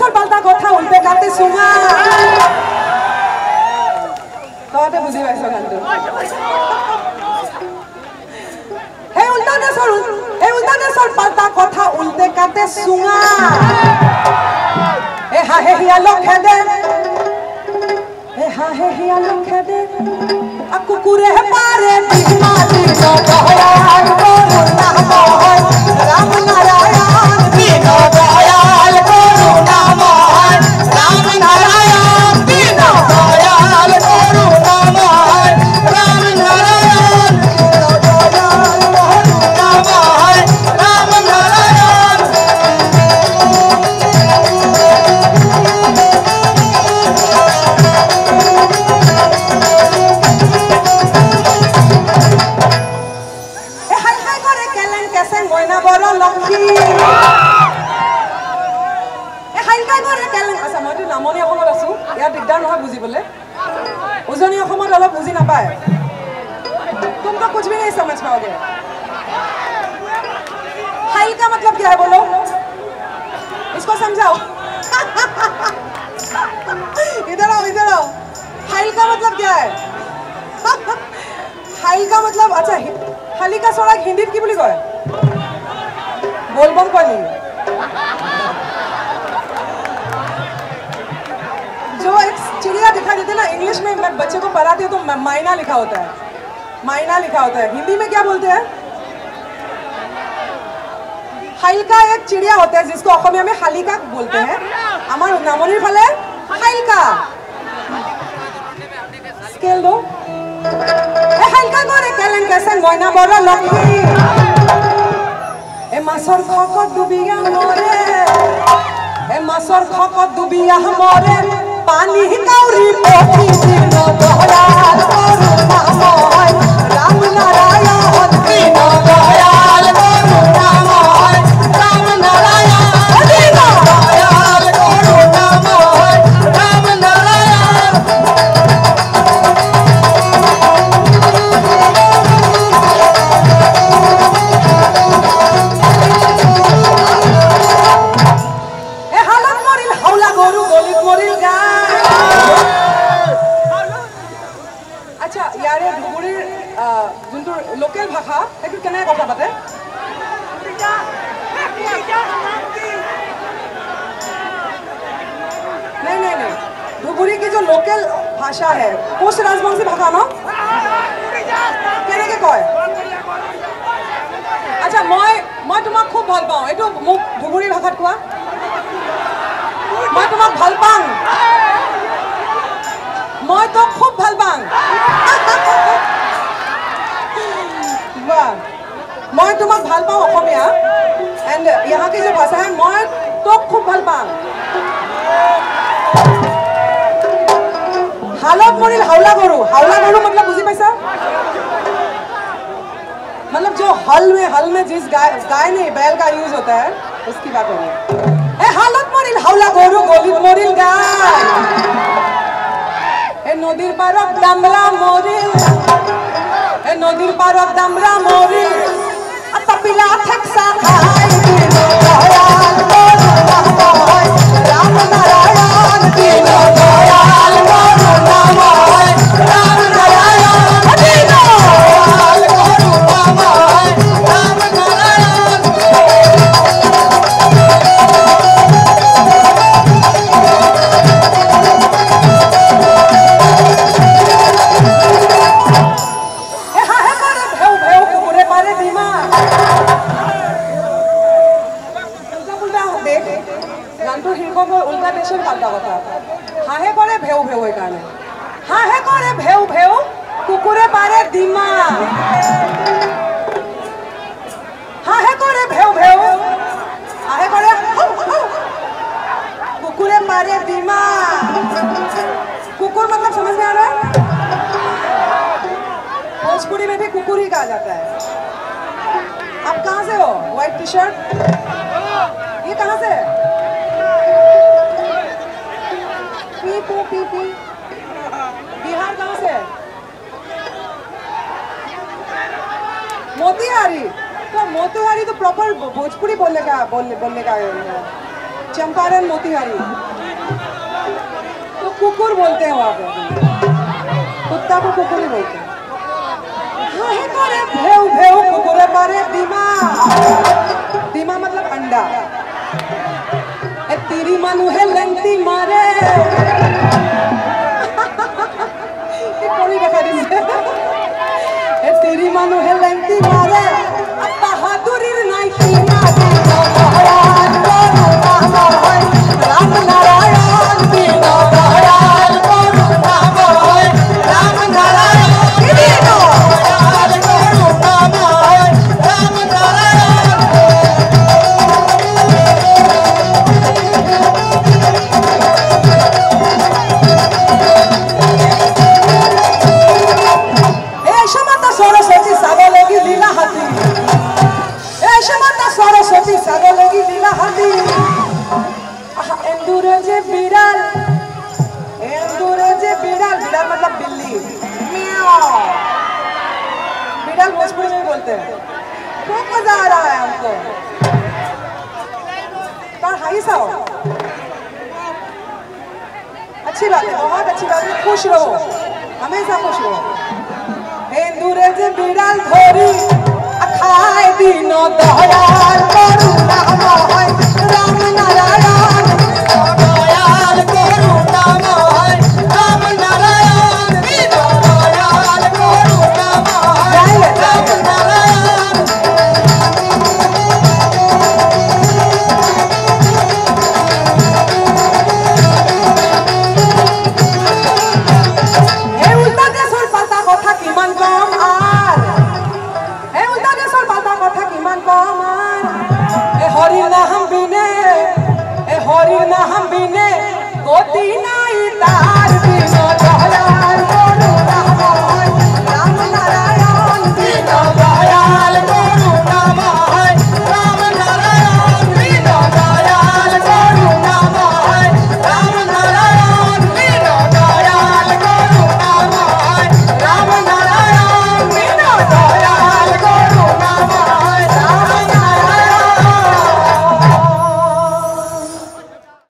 দেশৰ পাল্টা কথা উল্টে কাটে চুঙা তহঁতে বুজি পাইছ গানটো এই উল্টা দেশৰ পাল্টা কথা উল্টে কাটে চুঙা এ হাহে হিয়া লখে দে आ कुकुरे पारे दिखना दिनो दयाल करुणा मोहन राम नारायण दिनो दयाल करुणा मोहन राम नारायण दिनो दयाल करुणा मोहन राम नारायण दिनो दयाल करुणा मोहन राम नारायण उजनी अखमत अलग बुझी ना पाए तुम तो कुछ भी नहीं समझ पाओगे हाइल का मतलब क्या है बोलो इसको समझाओ इधर आओ हाइल का मतलब क्या है हाइल का मतलब अच्छा हाली का सोड़ा हिंदी की बोली कय बोलबम कनी जो एक चिड़िया दिखा देते ना इंग्लिश में मैं बच्चे को पढ़ाती हूँ तो मायना लिखा होता है हिंदी में क्या बोलते हैं हाइलका एक चिड़िया होता है जिसको असमिया में हालिका बोलते हैं आमार नामनिर फाले हाइलका स्केल दो ए हाइलका करे केलेन कैसे मयना बड़ा लखी ए मासर खकत दुबिया मोरे पानी कौरी पोखी दिनो दयाल करुणा मोहन राम नारायण दिनो दयाल करुणा मोहन राम नारायण दिनो दयाल करुणा मोहन राम नारायण ए हालत मरिल हाउला गरु गलित मरिल गा अच्छा यारे धुबुरीर जुनटो लोकल भाषा हेतु केने কথা পাতে नहीं धुबुरी की जो लोकल भाषा है कोश राजवंशी भाषा ना केने के कय अच्छा मैं तुम्हाक खूब ভাল পাও এটো মুক ধুবুৰী ভাষাত কোৱা मैं तुम्हाक ভাল পাং मैं तो खूब ভাল पांग वाह मैं तुम्हाक ভাল पाऊँ अखमिया एंड यहाँ की जो भाषा है मैं तो खूब ভাল पांग हालत मरिल हाउला गरु मतलब बुझी पाइसा मतलब जो हल में जिस गाय नहीं बैल का यूज होता है उसकी बात हो रही है हालत मरिल हाउला गरु गलित मरिल गाय नदीर पारत दामरा मरिल तपिला ठेक्सा खाई दिनो दयाल करुणा मोहन राम नारायण दिनो दयाल करुणा मोहन राम नारायण दिनो दयाल करुणा मोहन राम नारायण उल्टा देशर पाल्टा कथा हाहे करे भेउ कारण हाहे करे भेउ कुकुरे पारे दिमा हाहे करे भेउ हाहे करे कुकुरे पारे दिमा कुकुर मतलब समझ में आ रहा है भोजपुरी में भी कुकुर ही कहा जाता है आप कहाँ से हो व्हाइट टी शर्ट ये कहाँ से है पी बिहार कहाँ से है मोतिहारी तो प्रॉपर भोजपुरी बोलने का चंपारण मोतिहारी। तो कुकुर बोलते हैं वहाँ पे, कुत्ता को कुकुर ही बोलते हैं। भेव भेव कुकुरे मारे दीमा, दीमा मतलब अंडा। तेरी मानू है लेंटी मारे तेरी मानू है लेंटी मारे बहादुरी नहीं की मारे राम नारायण दीनो दयाल गुरु नाम है राम नारायण दीनो दयाल गुरु नाम है राम नारायण। सरस्वती सागलेगी लीला हाथी, माता सरस्वती सागलेगी लीला हाथी। एंदुरे जे बिड़ाल, बिड़ाल मतलब बिल्ली। बिड़ाल भोजपुरी में बोलते हैं। खूब मजा आ रहा है हमको। हाई साहब अच्छी बात है, बहुत अच्छी बात है। खुश रहो, हमेशा खुश रहो। एंदुरे जे बिड़ाल धोरी अखाए दीनो दयाल गुरु नाम है राम नारायण दयाल गुरु नाम है राम नारायण दीनो दयाल गुरु नाम है राम नारायण। हे उल्टा देशर पाता कथा किमान कम आर, हे उल्टा देशर पाता कथा किमान कम आर। ए हरि नाम बिने गति नाई तार।